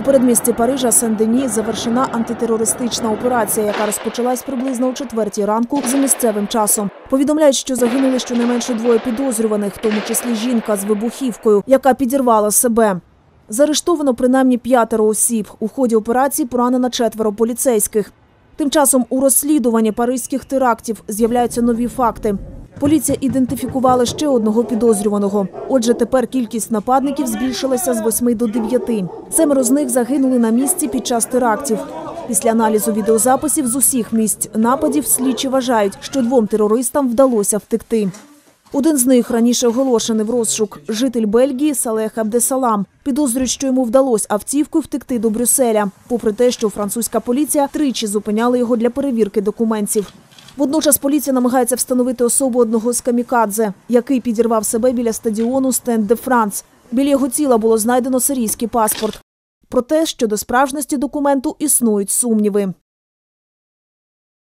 передмісті Парижа Сен-Дені завершена антитерористична операція, яка розпочалась приблизно о 4-й ранку за місцевим часом. Повідомляють, що загинули щонайменше 2 підозрюваних, в тому числі жінка з вибухівкою, яка підірвала себе. Заарештовано принаймні 5 осіб. У ході операції поранено 4 поліцейських. Тим часом у розслідуванні паризьких терактів з'являються нові факти. Поліція ідентифікувала ще 1 підозрюваного. Отже, тепер кількість нападників збільшилася з 8 до 9. 7 з них загинули на місці під час терактів. Після аналізу відеозаписів з усіх місць нападів слідчі вважають, що 2 терористам вдалося втекти. Один з них раніше оголошений в розшук – житель Бельгії Салех Абдесалам. Підозрюють, що йому вдалося автівкою втекти до Брюсселя, попри те, що французька поліція тричі зупиняла його для перевірки документів. Водночас поліція намагається встановити особу одного з камікадзе, який підірвав себе біля стадіону Стенд де Франс. Біля його тіла було знайдено сирійський паспорт. Проте, щодо справжності документу існують сумніви.